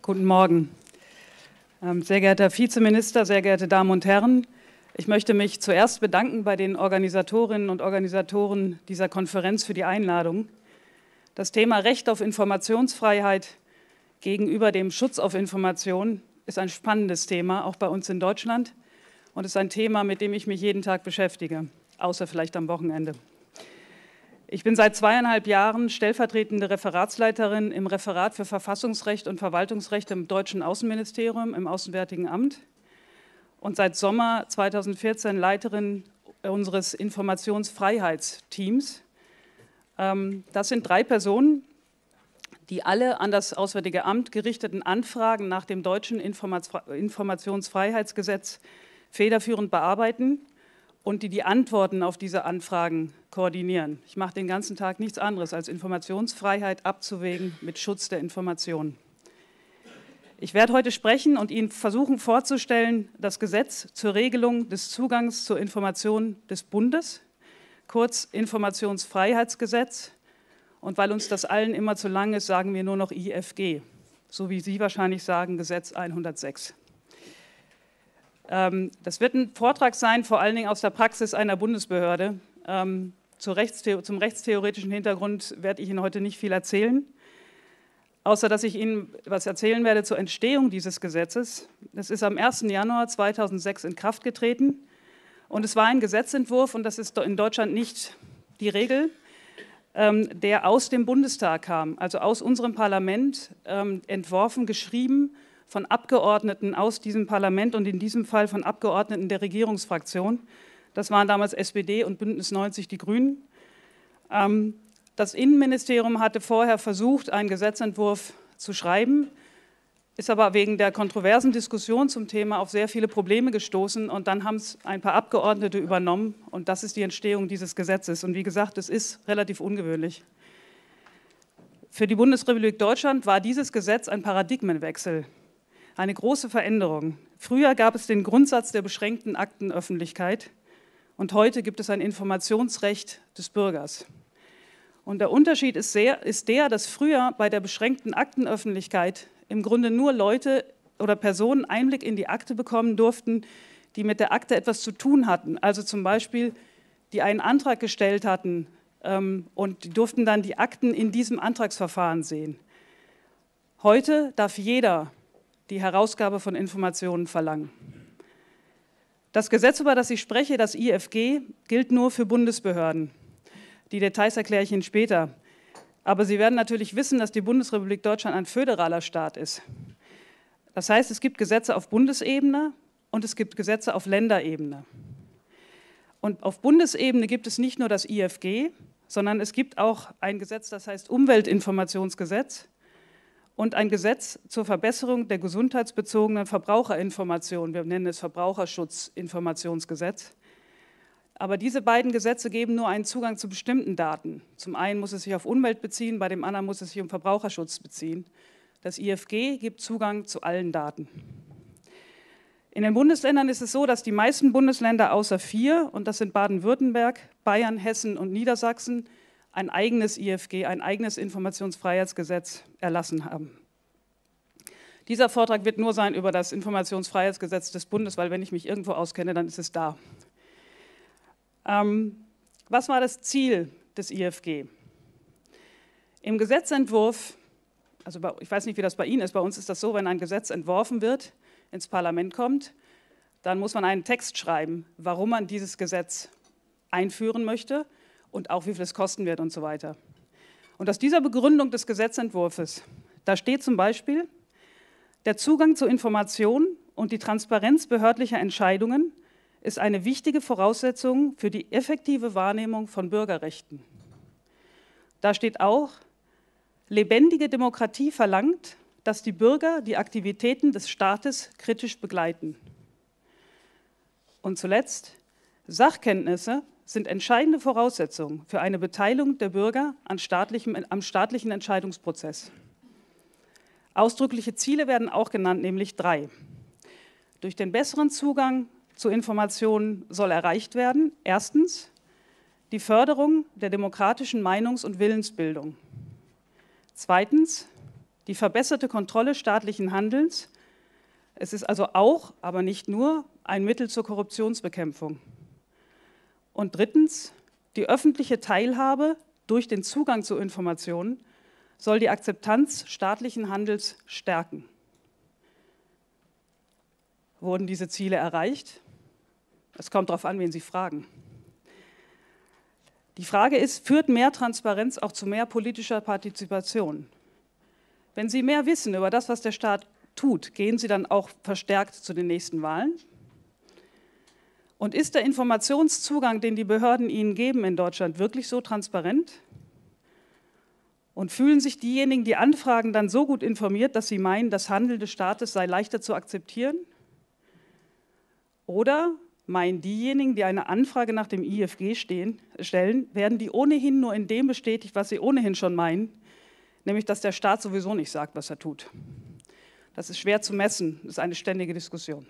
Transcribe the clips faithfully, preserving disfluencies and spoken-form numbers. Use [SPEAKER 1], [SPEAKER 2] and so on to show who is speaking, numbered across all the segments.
[SPEAKER 1] Guten Morgen. Sehr geehrter Vizeminister, sehr geehrte Damen und Herren, ich möchte mich zuerst bedanken bei den Organisatorinnen und Organisatoren dieser Konferenz für die Einladung. Das Thema Recht auf Informationsfreiheit gegenüber dem Schutz auf Information ist ein spannendes Thema, auch bei uns in Deutschland, und ist ein Thema, mit dem ich mich jeden Tag beschäftige, außer vielleicht am Wochenende. Ich bin seit zweieinhalb Jahren stellvertretende Referatsleiterin im Referat für Verfassungsrecht und Verwaltungsrecht im Deutschen Außenministerium, im Auswärtigen Amt, und seit Sommer zweitausendvierzehn Leiterin unseres Informationsfreiheitsteams. Das sind drei Personen, die alle an das Auswärtige Amt gerichteten Anfragen nach dem deutschen Informationsfreiheitsgesetz federführend bearbeiten und die die Antworten auf diese Anfragen koordinieren. Ich mache den ganzen Tag nichts anderes, als Informationsfreiheit abzuwägen mit Schutz der Information. Ich werde heute sprechen und Ihnen versuchen vorzustellen, das Gesetz zur Regelung des Zugangs zur Information des Bundes, kurz Informationsfreiheitsgesetz. Und weil uns das allen immer zu lang ist, sagen wir nur noch I F G, so wie Sie wahrscheinlich sagen, Gesetz hundertsechs. Das wird ein Vortrag sein, vor allen Dingen aus der Praxis einer Bundesbehörde. Zum rechtstheoretischen Hintergrund werde ich Ihnen heute nicht viel erzählen, außer dass ich Ihnen was erzählen werde zur Entstehung dieses Gesetzes. Es ist am ersten Januar zweitausendsechs in Kraft getreten und es war ein Gesetzentwurf, und das ist in Deutschland nicht die Regel, der aus dem Bundestag kam, also aus unserem Parlament, entworfen, geschrieben von Abgeordneten aus diesem Parlament und in diesem Fall von Abgeordneten der Regierungsfraktion. Das waren damals S P D und Bündnis neunzig, die Grünen. Das Innenministerium hatte vorher versucht, einen Gesetzentwurf zu schreiben, ist aber wegen der kontroversen Diskussion zum Thema auf sehr viele Probleme gestoßen, und dann haben es ein paar Abgeordnete übernommen, und das ist die Entstehung dieses Gesetzes. Und wie gesagt, es ist relativ ungewöhnlich. Für die Bundesrepublik Deutschland war dieses Gesetz ein Paradigmenwechsel, eine große Veränderung. Früher gab es den Grundsatz der beschränkten Aktenöffentlichkeit und heute gibt es ein Informationsrecht des Bürgers. Und der Unterschied ist, sehr, ist der, dass früher bei der beschränkten Aktenöffentlichkeit im Grunde nur Leute oder Personen Einblick in die Akte bekommen durften, die mit der Akte etwas zu tun hatten. Also zum Beispiel, die einen Antrag gestellt hatten ähm, und die durften dann die Akten in diesem Antragsverfahren sehen. Heute darf jeder die Herausgabe von Informationen verlangen. Das Gesetz, über das ich spreche, das I F G, gilt nur für Bundesbehörden. Die Details erkläre ich Ihnen später. Aber Sie werden natürlich wissen, dass die Bundesrepublik Deutschland ein föderaler Staat ist. Das heißt, es gibt Gesetze auf Bundesebene und es gibt Gesetze auf Länderebene. Und auf Bundesebene gibt es nicht nur das I F G, sondern es gibt auch ein Gesetz, das heißt Umweltinformationsgesetz, und ein Gesetz zur Verbesserung der gesundheitsbezogenen Verbraucherinformation. Wir nennen es Verbraucherschutzinformationsgesetz. Aber diese beiden Gesetze geben nur einen Zugang zu bestimmten Daten. Zum einen muss es sich auf Umwelt beziehen, bei dem anderen muss es sich um Verbraucherschutz beziehen. Das I F G gibt Zugang zu allen Daten. In den Bundesländern ist es so, dass die meisten Bundesländer außer vier, und das sind Baden-Württemberg, Bayern, Hessen und Niedersachsen, ein eigenes I F G, ein eigenes Informationsfreiheitsgesetz erlassen haben. Dieser Vortrag wird nur sein über das Informationsfreiheitsgesetz des Bundes, weil wenn ich mich irgendwo auskenne, dann ist es da. Ähm, was war das Ziel des I F G? Im Gesetzentwurf, also bei, ich weiß nicht, wie das bei Ihnen ist, bei uns ist das so, wenn ein Gesetz entworfen wird, ins Parlament kommt, dann muss man einen Text schreiben, warum man dieses Gesetz einführen möchte und auch wie viel es kosten wird und so weiter. Und aus dieser Begründung des Gesetzentwurfs, da steht zum Beispiel, der Zugang zu Informationen und die Transparenz behördlicher Entscheidungen ist eine wichtige Voraussetzung für die effektive Wahrnehmung von Bürgerrechten. Da steht auch, lebendige Demokratie verlangt, dass die Bürger die Aktivitäten des Staates kritisch begleiten. Und zuletzt, Sachkenntnisse sind entscheidende Voraussetzungen für eine Beteiligung der Bürger an staatlichem, am staatlichen Entscheidungsprozess. Ausdrückliche Ziele werden auch genannt, nämlich drei. Durch den besseren Zugang zu Informationen soll erreicht werden, erstens, die Förderung der demokratischen Meinungs- und Willensbildung. Zweitens, die verbesserte Kontrolle staatlichen Handelns. Es ist also auch, aber nicht nur, ein Mittel zur Korruptionsbekämpfung. Und drittens, die öffentliche Teilhabe durch den Zugang zu Informationen soll die Akzeptanz staatlichen Handels stärken. Wurden diese Ziele erreicht? Es kommt darauf an, wen Sie fragen. Die Frage ist, führt mehr Transparenz auch zu mehr politischer Partizipation? Wenn Sie mehr wissen über das, was der Staat tut, gehen Sie dann auch verstärkt zu den nächsten Wahlen? Und ist der Informationszugang, den die Behörden Ihnen geben in Deutschland, wirklich so transparent? Und fühlen sich diejenigen, die anfragen, dann so gut informiert, dass sie meinen, das Handeln des Staates sei leichter zu akzeptieren? Oder meinen diejenigen, die eine Anfrage nach dem I F G stehen, stellen, werden die ohnehin nur in dem bestätigt, was sie ohnehin schon meinen, nämlich dass der Staat sowieso nicht sagt, was er tut? Das ist schwer zu messen, das ist eine ständige Diskussion.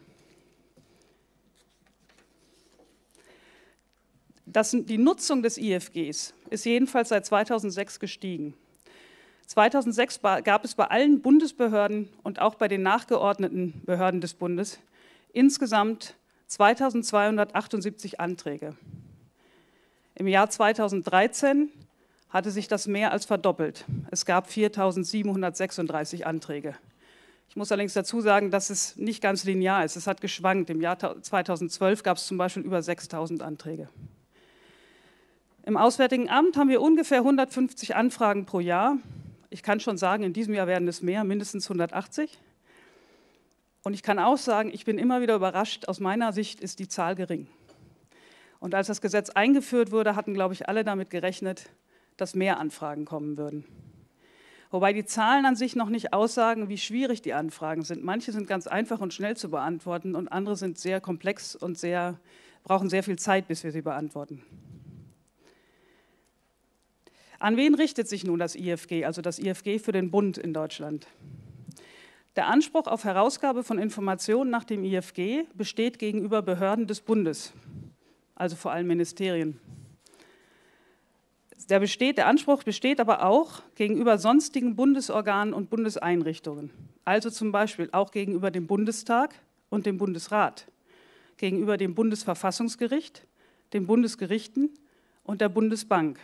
[SPEAKER 1] Das, die Nutzung des I F Gs ist jedenfalls seit zweitausendsechs gestiegen. zweitausendsechs gab es bei allen Bundesbehörden und auch bei den nachgeordneten Behörden des Bundes insgesamt zweitausendzweihundertachtundsiebzig Anträge. Im Jahr zweitausenddreizehn hatte sich das mehr als verdoppelt. Es gab viertausendsiebenhundertsechsunddreißig Anträge. Ich muss allerdings dazu sagen, dass es nicht ganz linear ist. Es hat geschwankt. Im Jahr zweitausendzwölf gab es zum Beispiel über sechstausend Anträge. Im Auswärtigen Amt haben wir ungefähr hundertfünfzig Anfragen pro Jahr. Ich kann schon sagen, in diesem Jahr werden es mehr, mindestens hundertachtzig. Und ich kann auch sagen, ich bin immer wieder überrascht, aus meiner Sicht ist die Zahl gering. Und als das Gesetz eingeführt wurde, hatten, glaube ich, alle damit gerechnet, dass mehr Anfragen kommen würden. Wobei die Zahlen an sich noch nicht aussagen, wie schwierig die Anfragen sind. Manche sind ganz einfach und schnell zu beantworten und andere sind sehr komplex und sehr, brauchen sehr viel Zeit, bis wir sie beantworten. An wen richtet sich nun das I F G, also das I F G für den Bund in Deutschland? Der Anspruch auf Herausgabe von Informationen nach dem I F G besteht gegenüber Behörden des Bundes, also vor allem Ministerien. Der, besteht, der Anspruch besteht aber auch gegenüber sonstigen Bundesorganen und Bundeseinrichtungen, also zum Beispiel auch gegenüber dem Bundestag und dem Bundesrat, gegenüber dem Bundesverfassungsgericht, den Bundesgerichten und der Bundesbank.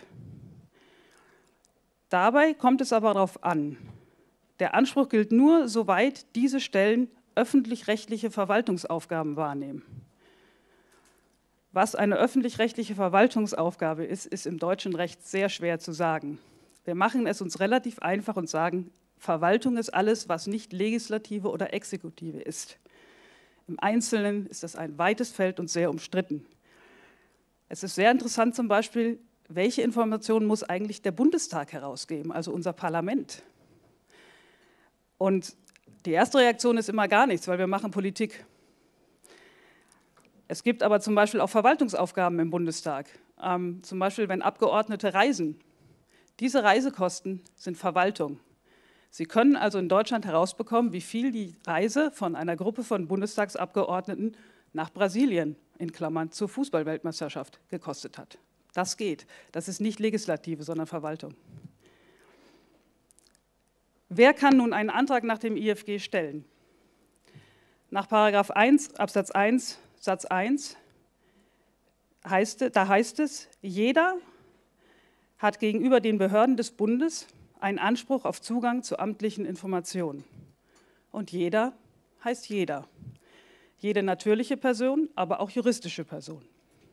[SPEAKER 1] Dabei kommt es aber darauf an. Der Anspruch gilt nur, soweit diese Stellen öffentlich-rechtliche Verwaltungsaufgaben wahrnehmen. Was eine öffentlich-rechtliche Verwaltungsaufgabe ist, ist im deutschen Recht sehr schwer zu sagen. Wir machen es uns relativ einfach und sagen, Verwaltung ist alles, was nicht Legislative oder Exekutive ist. Im Einzelnen ist das ein weites Feld und sehr umstritten. Es ist sehr interessant zum Beispiel, welche Informationen muss eigentlich der Bundestag herausgeben, also unser Parlament? Und die erste Reaktion ist immer gar nichts, weil wir machen Politik. Es gibt aber zum Beispiel auch Verwaltungsaufgaben im Bundestag. Ähm, zum Beispiel, wenn Abgeordnete reisen. Diese Reisekosten sind Verwaltung. Sie können also in Deutschland herausbekommen, wie viel die Reise von einer Gruppe von Bundestagsabgeordneten nach Brasilien, in Klammern zur Fußballweltmeisterschaft, gekostet hat. Das geht. Das ist nicht Legislative, sondern Verwaltung. Wer kann nun einen Antrag nach dem I F G stellen? Nach Paragraph eins Absatz eins Satz eins heißt, da heißt es, jeder hat gegenüber den Behörden des Bundes einen Anspruch auf Zugang zu amtlichen Informationen. Und jeder heißt jeder. Jede natürliche Person, aber auch juristische Person.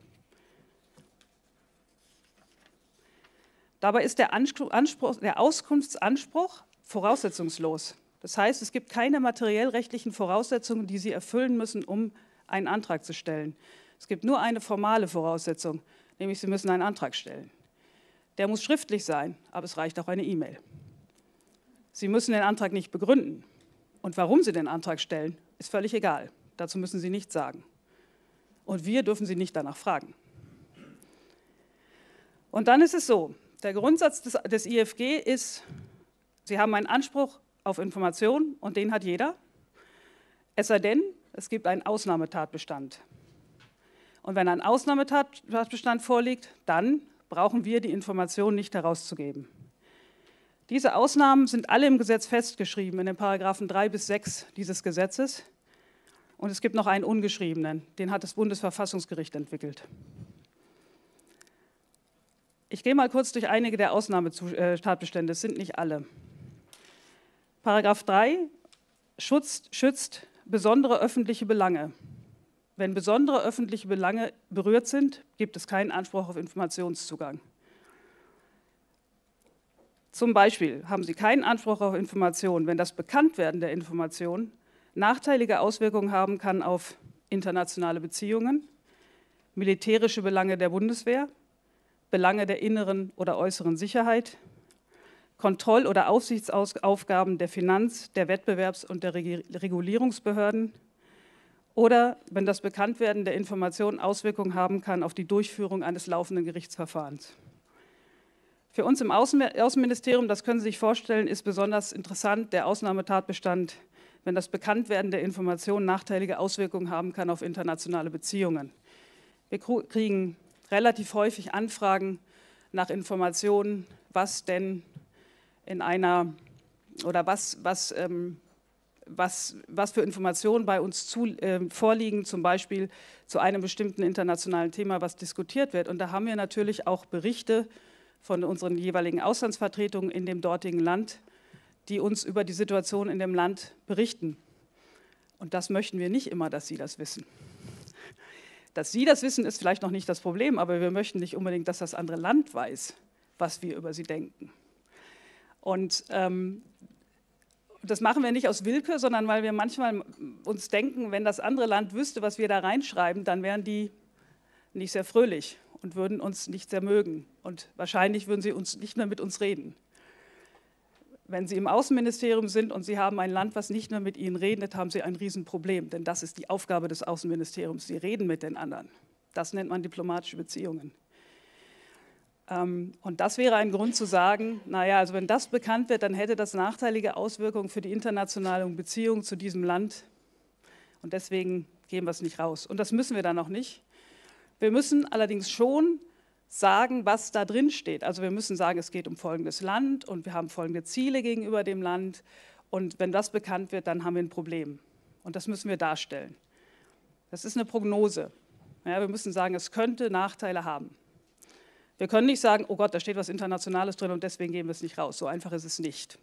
[SPEAKER 1] Dabei ist der, Anspruch, der Auskunftsanspruch voraussetzungslos. Das heißt, es gibt keine materiell-rechtlichen Voraussetzungen, die Sie erfüllen müssen, um einen Antrag zu stellen. Es gibt nur eine formale Voraussetzung, nämlich Sie müssen einen Antrag stellen. Der muss schriftlich sein, aber es reicht auch eine E-Mail. Sie müssen den Antrag nicht begründen. Und warum Sie den Antrag stellen, ist völlig egal. Dazu müssen Sie nichts sagen. Und wir dürfen Sie nicht danach fragen. Und dann ist es so, der Grundsatz des, des I F G ist, Sie haben einen Anspruch auf Information und den hat jeder, es sei denn, es gibt einen Ausnahmetatbestand. Und wenn ein Ausnahmetatbestand vorliegt, dann brauchen wir die Information nicht herauszugeben. Diese Ausnahmen sind alle im Gesetz festgeschrieben, in den Paragraphen drei bis sechs dieses Gesetzes. Und es gibt noch einen ungeschriebenen, den hat das Bundesverfassungsgericht entwickelt. Ich gehe mal kurz durch einige der Ausnahmetatbestände, es sind nicht alle. Paragraph drei schützt, schützt besondere öffentliche Belange. Wenn besondere öffentliche Belange berührt sind, gibt es keinen Anspruch auf Informationszugang. Zum Beispiel haben Sie keinen Anspruch auf Informationen, wenn das Bekanntwerden der Information nachteilige Auswirkungen haben kann auf internationale Beziehungen, militärische Belange der Bundeswehr, Belange der inneren oder äußeren Sicherheit, Kontroll- oder Aufsichtsaufgaben der Finanz-, der Wettbewerbs- und der Regulierungsbehörden oder wenn das Bekanntwerden der Informationen Auswirkungen haben kann auf die Durchführung eines laufenden Gerichtsverfahrens. Für uns im Außenministerium, das können Sie sich vorstellen, ist besonders interessant der Ausnahmetatbestand, wenn das Bekanntwerden der Informationen nachteilige Auswirkungen haben kann auf internationale Beziehungen. Wir kriegen relativ häufig Anfragen nach Informationen, was denn in einer oder was, was, ähm, was, was für Informationen bei uns zu, äh, vorliegen, zum Beispiel zu einem bestimmten internationalen Thema, was diskutiert wird. Und da haben wir natürlich auch Berichte von unseren jeweiligen Auslandsvertretungen in dem dortigen Land, die uns über die Situation in dem Land berichten. Und das möchten wir nicht immer, dass Sie das wissen. Dass Sie das wissen, ist vielleicht noch nicht das Problem, aber wir möchten nicht unbedingt, dass das andere Land weiß, was wir über Sie denken. Und ähm, das machen wir nicht aus Willkür, sondern weil wir manchmal uns denken, wenn das andere Land wüsste, was wir da reinschreiben, dann wären die nicht sehr fröhlich und würden uns nicht sehr mögen. Und wahrscheinlich würden sie uns nicht mehr mit uns reden. Wenn Sie im Außenministerium sind und Sie haben ein Land, was nicht mehr mit Ihnen redet, haben Sie ein Riesenproblem, denn das ist die Aufgabe des Außenministeriums. Sie reden mit den anderen. Das nennt man diplomatische Beziehungen. Und das wäre ein Grund zu sagen, naja, also wenn das bekannt wird, dann hätte das nachteilige Auswirkungen für die internationalen Beziehungen zu diesem Land. Und deswegen geben wir es nicht raus. Und das müssen wir dann auch nicht. Wir müssen allerdings schon sagen, was da drin steht. Also wir müssen sagen, es geht um folgendes Land und wir haben folgende Ziele gegenüber dem Land. Und wenn das bekannt wird, dann haben wir ein Problem. Und das müssen wir darstellen. Das ist eine Prognose. Ja, wir müssen sagen, es könnte Nachteile haben. Wir können nicht sagen, oh Gott, da steht was Internationales drin und deswegen geben wir es nicht raus. So einfach ist es nicht.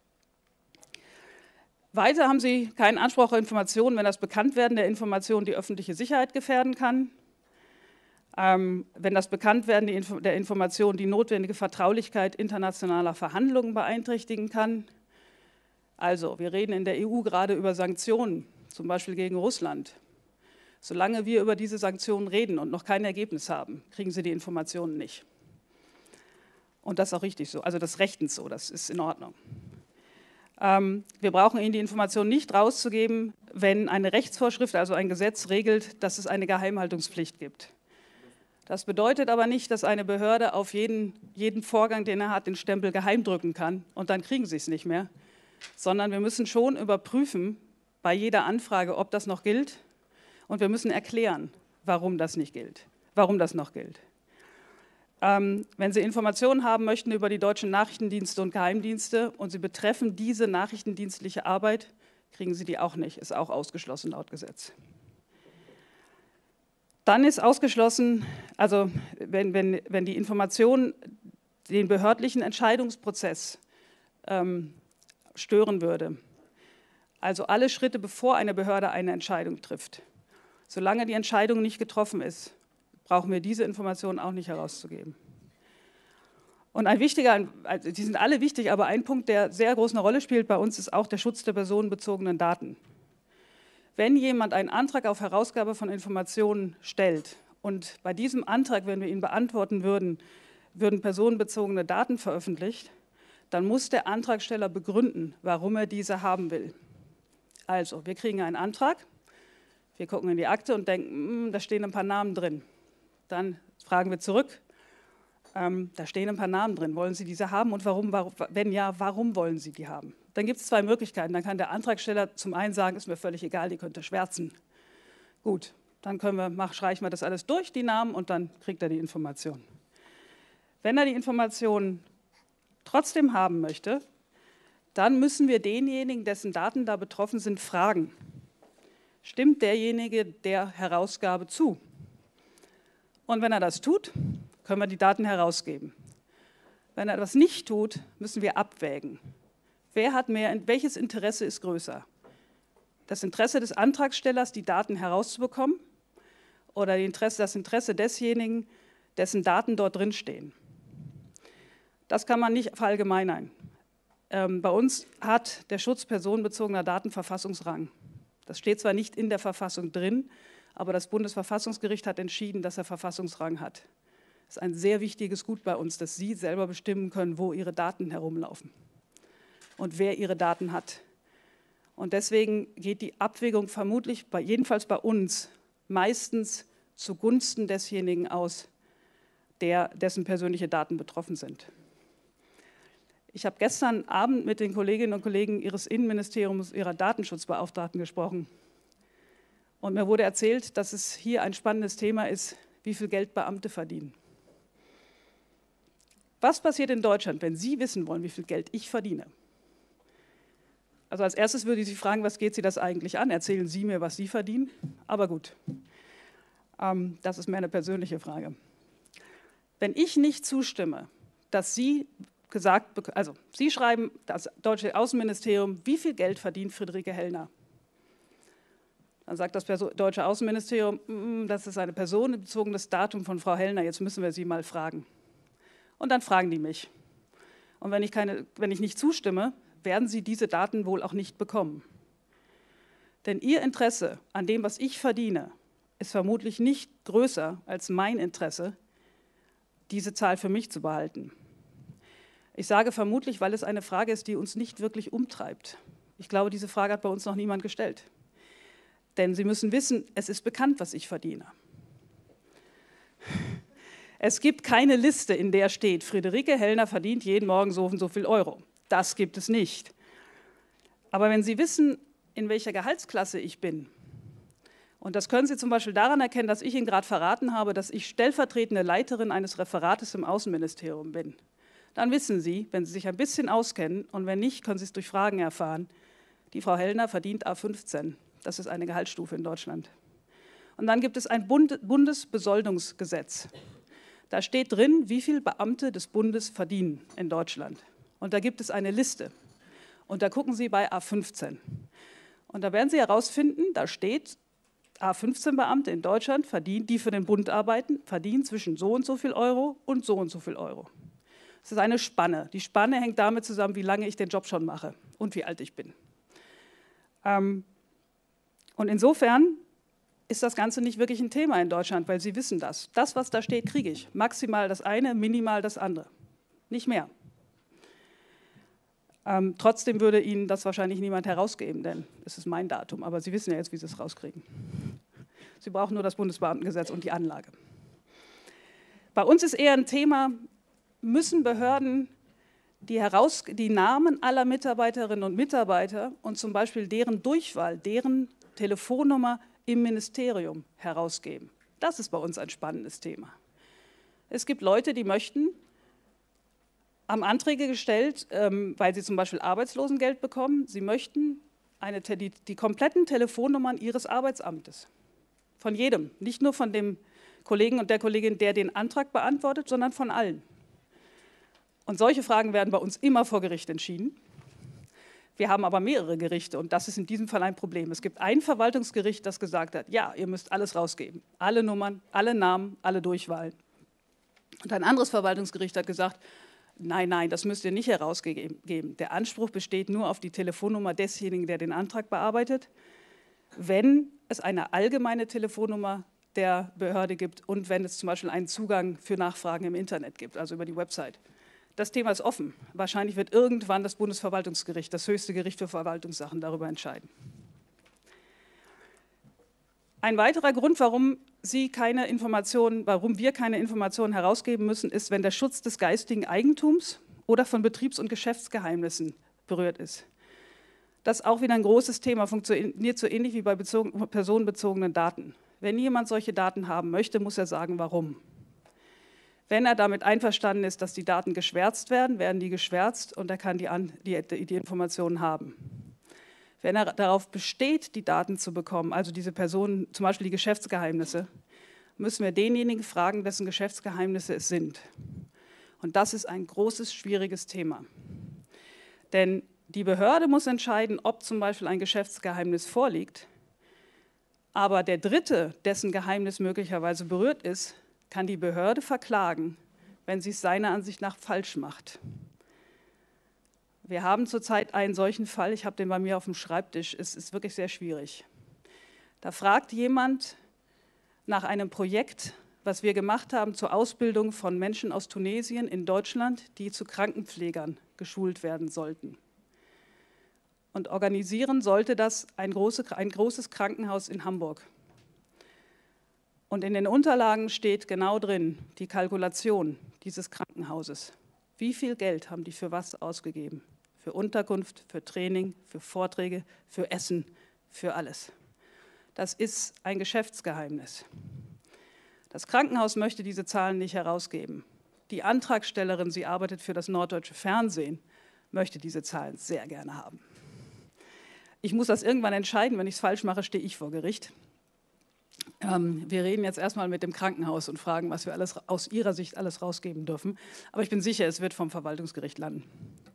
[SPEAKER 1] Weiter haben Sie keinen Anspruch auf Informationen, wenn das Bekanntwerden der Informationen die öffentliche Sicherheit gefährden kann. Ähm, wenn das Bekanntwerden die Info der Informationen die notwendige Vertraulichkeit internationaler Verhandlungen beeinträchtigen kann. Also, wir reden in der E U gerade über Sanktionen, zum Beispiel gegen Russland. Solange wir über diese Sanktionen reden und noch kein Ergebnis haben, kriegen Sie die Informationen nicht. Und das ist auch richtig so, also das ist rechtens so, das ist in Ordnung. Ähm, wir brauchen Ihnen die Informationen nicht rauszugeben, wenn eine Rechtsvorschrift, also ein Gesetz regelt, dass es eine Geheimhaltungspflicht gibt. Das bedeutet aber nicht, dass eine Behörde auf jeden, jeden Vorgang, den er hat, den Stempel geheim drücken kann und dann kriegen Sie es nicht mehr, sondern wir müssen schon überprüfen bei jeder Anfrage, ob das noch gilt. Und wir müssen erklären, warum das nicht gilt, warum das noch gilt. Ähm, wenn Sie Informationen haben möchten über die deutschen Nachrichtendienste und Geheimdienste und sie betreffen diese nachrichtendienstliche Arbeit, kriegen Sie die auch nicht, ist auch ausgeschlossen laut Gesetz. Dann ist ausgeschlossen, also wenn, wenn, wenn die Information den behördlichen Entscheidungsprozess ähm, stören würde, also alle Schritte, bevor eine Behörde eine Entscheidung trifft. Solange die Entscheidung nicht getroffen ist, brauchen wir diese Informationen auch nicht herauszugeben. Und ein wichtiger, also die sind alle wichtig, aber ein Punkt, der sehr groß eine Rolle spielt bei uns, ist auch der Schutz der personenbezogenen Daten. Wenn jemand einen Antrag auf Herausgabe von Informationen stellt und bei diesem Antrag, wenn wir ihn beantworten würden, würden personenbezogene Daten veröffentlicht, dann muss der Antragsteller begründen, warum er diese haben will. Also, wir kriegen einen Antrag. Wir gucken in die Akte und denken, da stehen ein paar Namen drin. Dann fragen wir zurück, ähm, da stehen ein paar Namen drin. Wollen Sie diese haben und warum, warum, wenn ja, warum wollen Sie die haben? Dann gibt es zwei Möglichkeiten. Dann kann der Antragsteller zum einen sagen, ist mir völlig egal, die könnt ihr schwärzen. Gut, dann können wir, mach, streichen wir das alles durch, die Namen, und dann kriegt er die Information. Wenn er die Information trotzdem haben möchte, dann müssen wir denjenigen, dessen Daten da betroffen sind, fragen. Stimmt derjenige der Herausgabe zu? Und wenn er das tut, können wir die Daten herausgeben. Wenn er das nicht tut, müssen wir abwägen. Wer hat mehr, welches Interesse ist größer? Das Interesse des Antragstellers, die Daten herauszubekommen, oder das Interesse desjenigen, dessen Daten dort drin stehen? Das kann man nicht verallgemeinern. Ähm, bei uns hat der Schutz personenbezogener Daten Verfassungsrang. Das steht zwar nicht in der Verfassung drin, aber das Bundesverfassungsgericht hat entschieden, dass er Verfassungsrang hat. Das ist ein sehr wichtiges Gut bei uns, dass Sie selber bestimmen können, wo Ihre Daten herumlaufen und wer Ihre Daten hat. Und deswegen geht die Abwägung vermutlich, bei, jedenfalls bei uns, meistens zugunsten desjenigen aus, der, dessen persönliche Daten betroffen sind. Ich habe gestern Abend mit den Kolleginnen und Kollegen Ihres Innenministeriums, Ihrer Datenschutzbeauftragten gesprochen. Und mir wurde erzählt, dass es hier ein spannendes Thema ist, wie viel Geld Beamte verdienen. Was passiert in Deutschland, wenn Sie wissen wollen, wie viel Geld ich verdiene? Also als erstes würde ich Sie fragen, was geht Sie das eigentlich an? Erzählen Sie mir, was Sie verdienen? Aber gut, ähm, das ist mehr eine persönliche Frage. Wenn ich nicht zustimme, dass Sie gesagt, also Sie schreiben, das deutsche Außenministerium, wie viel Geld verdient Friederike Hellner? Dann sagt das deutsche Außenministerium, das ist ein personenbezogenes Datum von Frau Hellner, jetzt müssen wir Sie mal fragen. Und dann fragen die mich. Und wenn ich, keine, wenn ich nicht zustimme, werden Sie diese Daten wohl auch nicht bekommen. Denn Ihr Interesse an dem, was ich verdiene, ist vermutlich nicht größer als mein Interesse, diese Zahl für mich zu behalten. Ich sage vermutlich, weil es eine Frage ist, die uns nicht wirklich umtreibt. Ich glaube, diese Frage hat bei uns noch niemand gestellt. Denn Sie müssen wissen, es ist bekannt, was ich verdiene. Es gibt keine Liste, in der steht, Friederike Hellner verdient jeden Morgen so und so viel Euro. Das gibt es nicht. Aber wenn Sie wissen, in welcher Gehaltsklasse ich bin, und das können Sie zum Beispiel daran erkennen, dass ich Ihnen gerade verraten habe, dass ich stellvertretende Leiterin eines Referates im Außenministerium bin, dann wissen Sie, wenn Sie sich ein bisschen auskennen, und wenn nicht, können Sie es durch Fragen erfahren, die Frau Hellner verdient A fünfzehn. Das ist eine Gehaltsstufe in Deutschland. Und dann gibt es ein Bund- Bundesbesoldungsgesetz. Da steht drin, wie viele Beamte des Bundes verdienen in Deutschland. Und da gibt es eine Liste. Und da gucken Sie bei A fünfzehn. Und da werden Sie herausfinden, da steht, A fünfzehn Beamte in Deutschland verdienen, die für den Bund arbeiten, verdienen zwischen so und so viel Euro und so und so viel Euro. Das ist eine Spanne. Die Spanne hängt damit zusammen, wie lange ich den Job schon mache und wie alt ich bin. Ähm, und insofern ist das Ganze nicht wirklich ein Thema in Deutschland, weil Sie wissen das. Das, was da steht, kriege ich. Maximal das eine, minimal das andere. Nicht mehr. Ähm, trotzdem würde Ihnen das wahrscheinlich niemand herausgeben, denn es ist mein Datum. Aber Sie wissen ja jetzt, wie Sie es rauskriegen. Sie brauchen nur das Bundesbeamtengesetz und die Anlage. Bei uns ist eher ein Thema, müssen Behörden die, heraus, die Namen aller Mitarbeiterinnen und Mitarbeiter und zum Beispiel deren Durchwahl, deren Telefonnummer im Ministerium herausgeben. Das ist bei uns ein spannendes Thema. Es gibt Leute, die möchten, haben Anträge gestellt, ähm, weil sie zum Beispiel Arbeitslosengeld bekommen. Sie möchten eine, die, die kompletten Telefonnummern ihres Arbeitsamtes. Von jedem, nicht nur von dem Kollegen und der Kollegin, der den Antrag beantwortet, sondern von allen. Und solche Fragen werden bei uns immer vor Gericht entschieden. Wir haben aber mehrere Gerichte und das ist in diesem Fall ein Problem. Es gibt ein Verwaltungsgericht, das gesagt hat, ja, ihr müsst alles rausgeben. Alle Nummern, alle Namen, alle Durchwahlen. Und ein anderes Verwaltungsgericht hat gesagt, nein, nein, das müsst ihr nicht herausgeben. Der Anspruch besteht nur auf die Telefonnummer desjenigen, der den Antrag bearbeitet, wenn es eine allgemeine Telefonnummer der Behörde gibt und wenn es zum Beispiel einen Zugang für Nachfragen im Internet gibt, also über die Website. Das Thema ist offen. Wahrscheinlich wird irgendwann das Bundesverwaltungsgericht, das höchste Gericht für Verwaltungssachen, darüber entscheiden. Ein weiterer Grund, warum Sie keine Informationen, warum wir keine Informationen herausgeben müssen, ist, wenn der Schutz des geistigen Eigentums oder von Betriebs- und Geschäftsgeheimnissen berührt ist. Das ist auch wieder ein großes Thema, funktioniert so ähnlich wie bei bezogen, personenbezogenen Daten. Wenn jemand solche Daten haben möchte, muss er sagen, warum. Wenn er damit einverstanden ist, dass die Daten geschwärzt werden, werden die geschwärzt und er kann die, die, die Informationen haben. Wenn er darauf besteht, die Daten zu bekommen, also diese Personen, zum Beispiel die Geschäftsgeheimnisse, müssen wir denjenigen fragen, dessen Geschäftsgeheimnisse es sind. Und das ist ein großes, schwieriges Thema. Denn die Behörde muss entscheiden, ob zum Beispiel ein Geschäftsgeheimnis vorliegt, aber der Dritte, dessen Geheimnis möglicherweise berührt ist, kann die Behörde verklagen, wenn sie es seiner Ansicht nach falsch macht. Wir haben zurzeit einen solchen Fall, ich habe den bei mir auf dem Schreibtisch, es ist wirklich sehr schwierig. Da fragt jemand nach einem Projekt, was wir gemacht haben zur Ausbildung von Menschen aus Tunesien in Deutschland, die zu Krankenpflegern geschult werden sollten. Und organisieren sollte das ein, große, ein großes Krankenhaus in Hamburg. Und in den Unterlagen steht genau drin, die Kalkulation dieses Krankenhauses. Wie viel Geld haben die für was ausgegeben? Für Unterkunft, für Training, für Vorträge, für Essen, für alles. Das ist ein Geschäftsgeheimnis. Das Krankenhaus möchte diese Zahlen nicht herausgeben. Die Antragstellerin, sie arbeitet für das Norddeutsche Fernsehen, möchte diese Zahlen sehr gerne haben. Ich muss das irgendwann entscheiden, wenn ich es falsch mache, stehe ich vor Gericht. Ähm, wir reden jetzt erstmal mit dem Krankenhaus und fragen, was wir alles aus ihrer Sicht alles rausgeben dürfen. Aber ich bin sicher, es wird vom Verwaltungsgericht landen.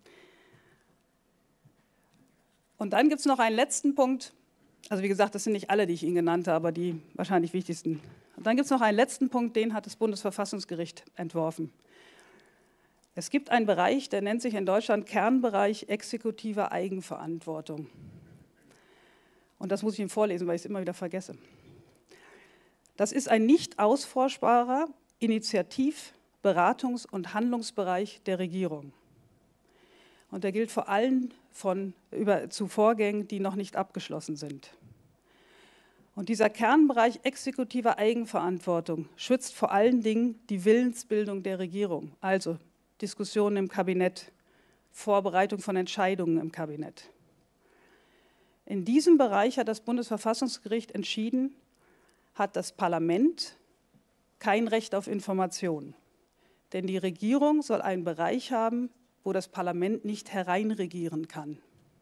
[SPEAKER 1] Und dann gibt es noch einen letzten Punkt. Also wie gesagt, das sind nicht alle, die ich Ihnen genannt habe, aber die wahrscheinlich wichtigsten. Und dann gibt es noch einen letzten Punkt, den hat das Bundesverfassungsgericht entworfen. Es gibt einen Bereich, der nennt sich in Deutschland Kernbereich exekutiver Eigenverantwortung. Und das muss ich Ihnen vorlesen, weil ich es immer wieder vergesse. Das ist ein nicht ausforschbarer Initiativ-, Beratungs- und Handlungsbereich der Regierung. Und der gilt vor allem von, über, zu Vorgängen, die noch nicht abgeschlossen sind. Und dieser Kernbereich exekutiver Eigenverantwortung schützt vor allen Dingen die Willensbildung der Regierung, also Diskussionen im Kabinett, Vorbereitung von Entscheidungen im Kabinett. In diesem Bereich hat das Bundesverfassungsgericht entschieden, hat das Parlament kein Recht auf Information. Denn die Regierung soll einen Bereich haben, wo das Parlament nicht hereinregieren kann.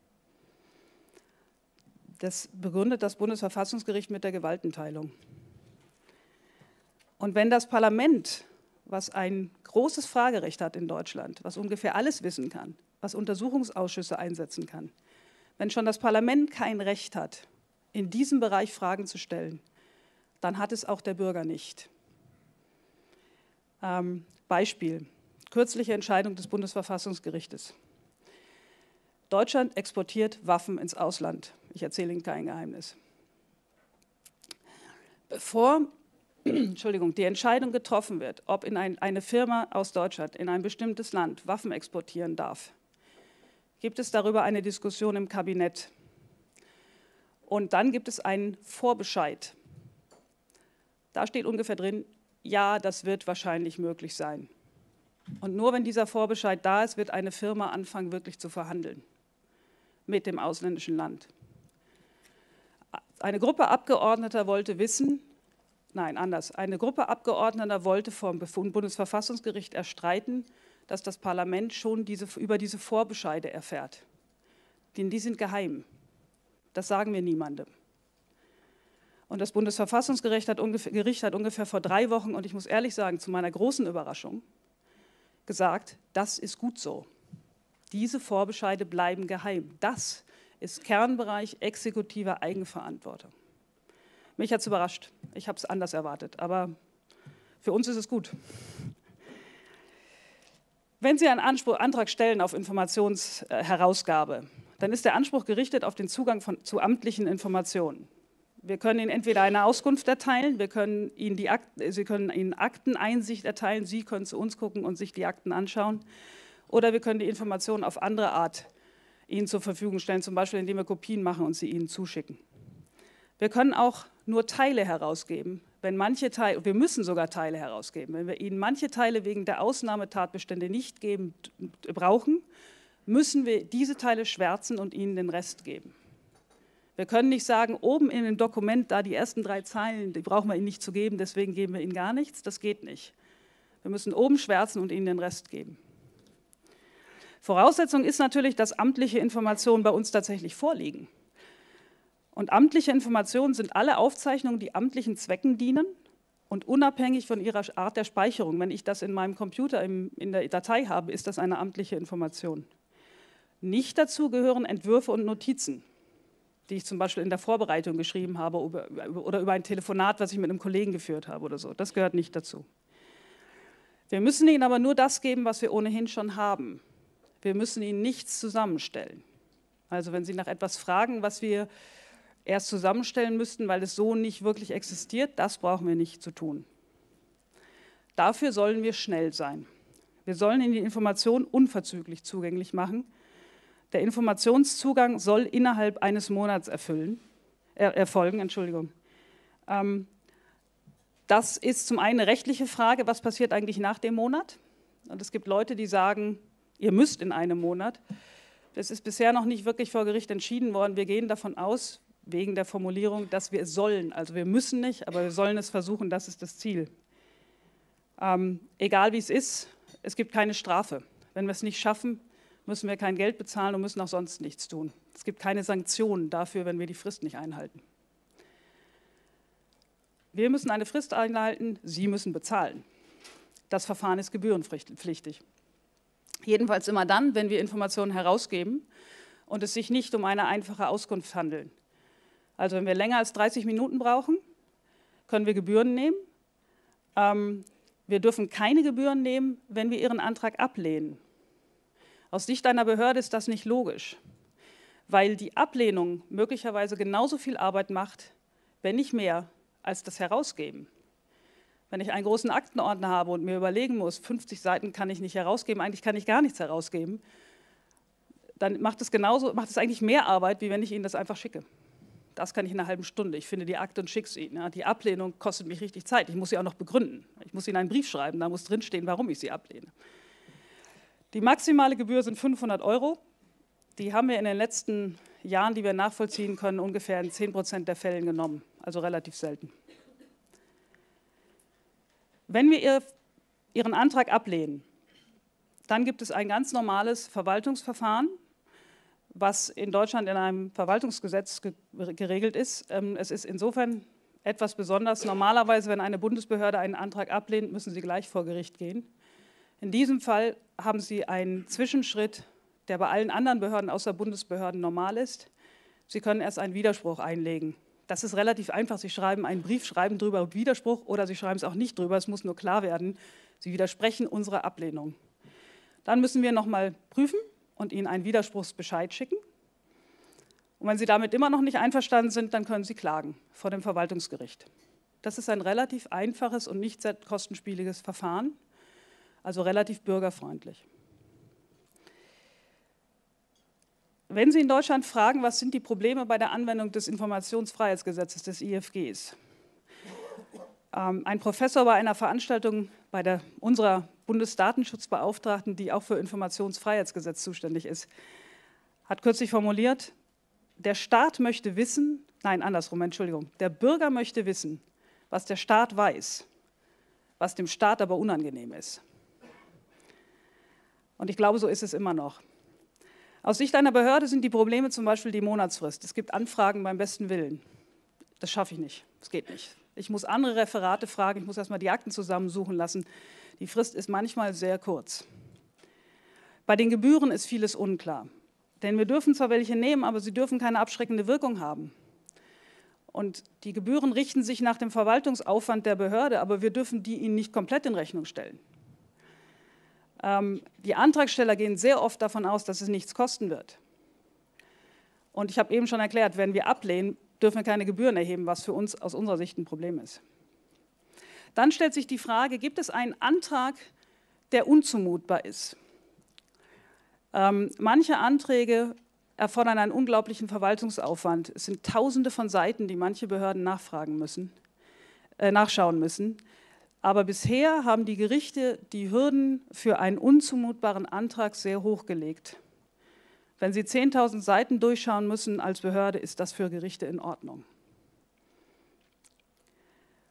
[SPEAKER 1] Das begründet das Bundesverfassungsgericht mit der Gewaltenteilung. Und wenn das Parlament, was ein großes Fragerecht hat in Deutschland, was ungefähr alles wissen kann, was Untersuchungsausschüsse einsetzen kann, wenn schon das Parlament kein Recht hat, in diesem Bereich Fragen zu stellen, dann hat es auch der Bürger nicht. Ähm, Beispiel, kürzliche Entscheidung des Bundesverfassungsgerichtes. Deutschland exportiert Waffen ins Ausland. Ich erzähle Ihnen kein Geheimnis. Bevor Entschuldigung, die Entscheidung getroffen wird, ob in ein, eine Firma aus Deutschland in ein bestimmtes Land Waffen exportieren darf, gibt es darüber eine Diskussion im Kabinett. Und dann gibt es einen Vorbescheid. Da steht ungefähr drin, ja, das wird wahrscheinlich möglich sein. Und nur wenn dieser Vorbescheid da ist, wird eine Firma anfangen, wirklich zu verhandeln mit dem ausländischen Land. Eine Gruppe Abgeordneter wollte wissen, nein, anders, eine Gruppe Abgeordneter wollte vom Bundesverfassungsgericht erstreiten, dass das Parlament schon diese, über diese Vorbescheide erfährt. Denn die sind geheim. Das sagen wir niemandem. Und das Bundesverfassungsgericht hat ungefähr, Gericht hat ungefähr vor drei Wochen, und ich muss ehrlich sagen, zu meiner großen Überraschung, gesagt, das ist gut so. Diese Vorbescheide bleiben geheim. Das ist Kernbereich exekutiver Eigenverantwortung. Mich hat es überrascht. Ich habe es anders erwartet, aber für uns ist es gut. Wenn Sie einen Anspruch, Antrag stellen auf Informationsherausgabe, dann ist der Anspruch gerichtet auf den Zugang von, zu amtlichen Informationen. Wir können Ihnen entweder eine Auskunft erteilen, wir können Ihnen die Akten, Sie können Ihnen Akteneinsicht erteilen, Sie können zu uns gucken und sich die Akten anschauen, oder wir können die Informationen auf andere Art Ihnen zur Verfügung stellen, zum Beispiel indem wir Kopien machen und sie Ihnen zuschicken. Wir können auch nur Teile herausgeben, wenn manche Teile, wir müssen sogar Teile herausgeben, wenn wir Ihnen manche Teile wegen der Ausnahmetatbestände nicht geben, brauchen, müssen wir diese Teile schwärzen und Ihnen den Rest geben. Wir können nicht sagen, oben in dem Dokument, da die ersten drei Zeilen, die brauchen wir Ihnen nicht zu geben, deswegen geben wir Ihnen gar nichts, das geht nicht. Wir müssen oben schwärzen und ihnen den Rest geben. Voraussetzung ist natürlich, dass amtliche Informationen bei uns tatsächlich vorliegen. Und amtliche Informationen sind alle Aufzeichnungen, die amtlichen Zwecken dienen und unabhängig von ihrer Art der Speicherung. Wenn ich das in meinem Computer im, in der Datei habe, ist das eine amtliche Information. Nicht dazu gehören Entwürfe und Notizen, die ich zum Beispiel in der Vorbereitung geschrieben habe oder über ein Telefonat, was ich mit einem Kollegen geführt habe oder so. Das gehört nicht dazu. Wir müssen ihnen aber nur das geben, was wir ohnehin schon haben. Wir müssen ihnen nichts zusammenstellen. Also wenn Sie nach etwas fragen, was wir erst zusammenstellen müssten, weil es so nicht wirklich existiert, das brauchen wir nicht zu tun. Dafür sollen wir schnell sein. Wir sollen Ihnen die Information unverzüglich zugänglich machen. Der Informationszugang soll innerhalb eines Monats erfüllen, er, erfolgen. Entschuldigung. Ähm, das ist zum einen eine rechtliche Frage, was passiert eigentlich nach dem Monat? Und es gibt Leute, die sagen, ihr müsst in einem Monat. Das ist bisher noch nicht wirklich vor Gericht entschieden worden. Wir gehen davon aus, wegen der Formulierung, dass wir es sollen. Also wir müssen nicht, aber wir sollen es versuchen, das ist das Ziel. Ähm, egal wie es ist, es gibt keine Strafe. Wenn wir es nicht schaffen, müssen wir kein Geld bezahlen und müssen auch sonst nichts tun. Es gibt keine Sanktionen dafür, wenn wir die Frist nicht einhalten. Wir müssen eine Frist einhalten, Sie müssen bezahlen. Das Verfahren ist gebührenpflichtig. Jedenfalls immer dann, wenn wir Informationen herausgeben und es sich nicht um eine einfache Auskunft handelt. Also wenn wir länger als dreißig Minuten brauchen, können wir Gebühren nehmen. Ähm, wir dürfen keine Gebühren nehmen, wenn wir Ihren Antrag ablehnen. Aus Sicht einer Behörde ist das nicht logisch, weil die Ablehnung möglicherweise genauso viel Arbeit macht, wenn nicht mehr, als das Herausgeben. Wenn ich einen großen Aktenordner habe und mir überlegen muss, fünfzig Seiten kann ich nicht herausgeben, eigentlich kann ich gar nichts herausgeben, dann macht es genauso, macht es eigentlich mehr Arbeit, wie wenn ich Ihnen das einfach schicke. Das kann ich in einer halben Stunde. Ich finde die Akte und schicke sie Ihnen. Ja, die Ablehnung kostet mich richtig Zeit. Ich muss sie auch noch begründen. Ich muss Ihnen einen Brief schreiben, da muss drinstehen, warum ich sie ablehne. Die maximale Gebühr sind fünfhundert Euro. Die haben wir in den letzten Jahren, die wir nachvollziehen können, ungefähr in zehn Prozent der Fällen genommen. Also relativ selten. Wenn wir ihr, Ihren Antrag ablehnen, dann gibt es ein ganz normales Verwaltungsverfahren, was in Deutschland in einem Verwaltungsgesetz ge geregelt ist. Es ist insofern etwas besonders. Normalerweise, wenn eine Bundesbehörde einen Antrag ablehnt, müssen Sie gleich vor Gericht gehen. In diesem Fall haben Sie einen Zwischenschritt, der bei allen anderen Behörden außer Bundesbehörden normal ist. Sie können erst einen Widerspruch einlegen. Das ist relativ einfach. Sie schreiben einen Brief, schreiben drüber Widerspruch oder Sie schreiben es auch nicht drüber. Es muss nur klar werden, Sie widersprechen unserer Ablehnung. Dann müssen wir noch mal prüfen und Ihnen einen Widerspruchsbescheid schicken. Und wenn Sie damit immer noch nicht einverstanden sind, dann können Sie klagen vor dem Verwaltungsgericht. Das ist ein relativ einfaches und nicht sehr kostenspieliges Verfahren, also relativ bürgerfreundlich. Wenn Sie in Deutschland fragen, was sind die Probleme bei der Anwendung des Informationsfreiheitsgesetzes, des I F Gs? Ähm, ein Professor bei einer Veranstaltung bei der, unserer Bundesdatenschutzbeauftragten, die auch für Informationsfreiheitsgesetz zuständig ist, hat kürzlich formuliert, der Staat möchte wissen, nein, andersrum, Entschuldigung, der Bürger möchte wissen, was der Staat weiß, was dem Staat aber unangenehm ist. Und ich glaube, so ist es immer noch. Aus Sicht einer Behörde sind die Probleme zum Beispiel die Monatsfrist. Es gibt Anfragen beim besten Willen. Das schaffe ich nicht, das geht nicht. Ich muss andere Referate fragen, ich muss erstmal die Akten zusammensuchen lassen. Die Frist ist manchmal sehr kurz. Bei den Gebühren ist vieles unklar. Denn wir dürfen zwar welche nehmen, aber sie dürfen keine abschreckende Wirkung haben. Und die Gebühren richten sich nach dem Verwaltungsaufwand der Behörde, aber wir dürfen die ihnen nicht komplett in Rechnung stellen. Ähm, die Antragsteller gehen sehr oft davon aus, dass es nichts kosten wird. Und ich habe eben schon erklärt, wenn wir ablehnen, dürfen wir keine Gebühren erheben, was für uns aus unserer Sicht ein Problem ist. Dann stellt sich die Frage, gibt es einen Antrag, der unzumutbar ist? Ähm, manche Anträge erfordern einen unglaublichen Verwaltungsaufwand. Es sind Tausende von Seiten, die manche Behörden nachfragen müssen, äh, nachschauen müssen. Aber bisher haben die Gerichte die Hürden für einen unzumutbaren Antrag sehr hoch gelegt. Wenn Sie zehntausend Seiten durchschauen müssen als Behörde, ist das für Gerichte in Ordnung.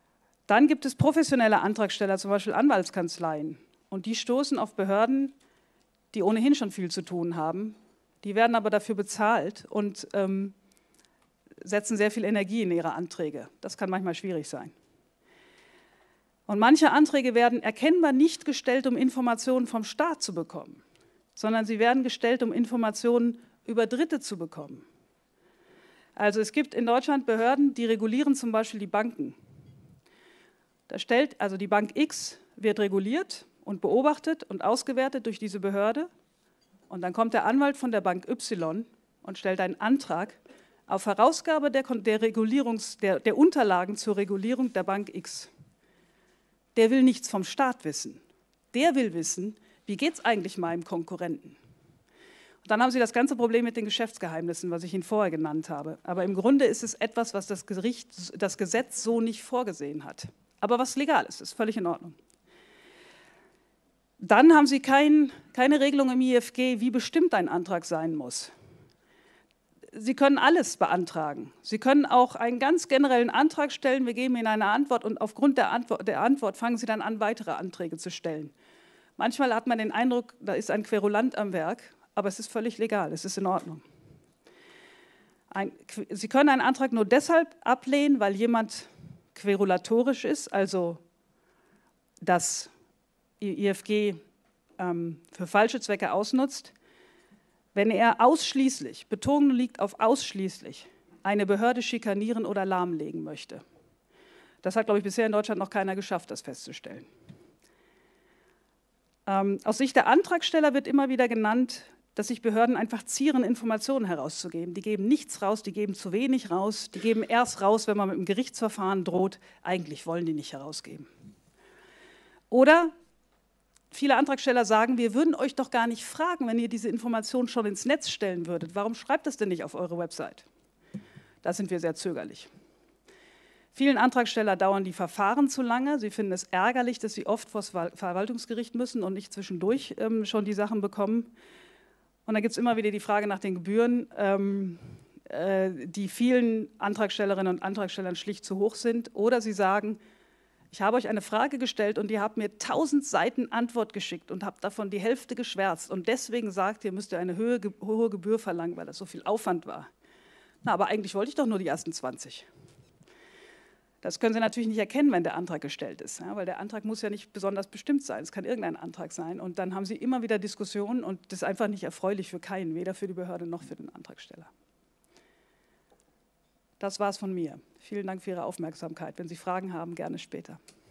[SPEAKER 1] Dann gibt es professionelle Antragsteller, zum Beispiel Anwaltskanzleien. Und die stoßen auf Behörden, die ohnehin schon viel zu tun haben. Die werden aber dafür bezahlt und ähm, setzen sehr viel Energie in ihre Anträge. Das kann manchmal schwierig sein. Und manche Anträge werden erkennbar nicht gestellt, um Informationen vom Staat zu bekommen, sondern sie werden gestellt, um Informationen über Dritte zu bekommen. Also es gibt in Deutschland Behörden, die regulieren zum Beispiel die Banken. Da stellt, also die Bank X wird reguliert und beobachtet und ausgewertet durch diese Behörde. Und dann kommt der Anwalt von der Bank Y und stellt einen Antrag auf Herausgabe der, der, Regulierungs, der, der Unterlagen zur Regulierung der Bank X. Der will nichts vom Staat wissen. Der will wissen, wie geht es eigentlich meinem Konkurrenten. Und dann haben Sie das ganze Problem mit den Geschäftsgeheimnissen, was ich Ihnen vorher genannt habe. Aber im Grunde ist es etwas, was das Gericht, das Gesetz so nicht vorgesehen hat. Aber was legal ist, ist völlig in Ordnung. Dann haben Sie kein, keine Regelung im I F G, wie bestimmt ein Antrag sein muss. Sie können alles beantragen. Sie können auch einen ganz generellen Antrag stellen, wir geben Ihnen eine Antwort und aufgrund der Antwort, der Antwort fangen Sie dann an, weitere Anträge zu stellen. Manchmal hat man den Eindruck, da ist ein Querulant am Werk, aber es ist völlig legal, es ist in Ordnung. Ein, Sie können einen Antrag nur deshalb ablehnen, weil jemand querulatorisch ist, also das I F G ähm, für falsche Zwecke ausnutzt, wenn er ausschließlich, Betonung liegt auf ausschließlich, eine Behörde schikanieren oder lahmlegen möchte. Das hat, glaube ich, bisher in Deutschland noch keiner geschafft, das festzustellen. Ähm, aus Sicht der Antragsteller wird immer wieder genannt, dass sich Behörden einfach zieren, Informationen herauszugeben. Die geben nichts raus, die geben zu wenig raus, die geben erst raus, wenn man mit einem Gerichtsverfahren droht. Eigentlich wollen die nicht herausgeben. Oder viele Antragsteller sagen, wir würden euch doch gar nicht fragen, wenn ihr diese Informationen schon ins Netz stellen würdet. Warum schreibt das denn nicht auf eure Website? Da sind wir sehr zögerlich. Vielen Antragsteller dauern die Verfahren zu lange. Sie finden es ärgerlich, dass sie oft vor das Verwaltungsgericht müssen und nicht zwischendurch ähm, schon die Sachen bekommen. Und dann gibt es immer wieder die Frage nach den Gebühren, ähm, äh, die vielen Antragstellerinnen und Antragstellern schlicht zu hoch sind. Oder sie sagen, ich habe euch eine Frage gestellt und ihr habt mir tausend Seiten Antwort geschickt und habt davon die Hälfte geschwärzt. Und deswegen sagt ihr, müsst ihr eine hohe, hohe Gebühr verlangen, weil das so viel Aufwand war. Na, aber eigentlich wollte ich doch nur die ersten zwanzig. Das können Sie natürlich nicht erkennen, wenn der Antrag gestellt ist, ja, weil der Antrag muss ja nicht besonders bestimmt sein. Es kann irgendein Antrag sein. Und dann haben Sie immer wieder Diskussionen und das ist einfach nicht erfreulich für keinen, weder für die Behörde noch für den Antragsteller. Das war es von mir. Vielen Dank für Ihre Aufmerksamkeit. Wenn Sie Fragen haben, gerne später.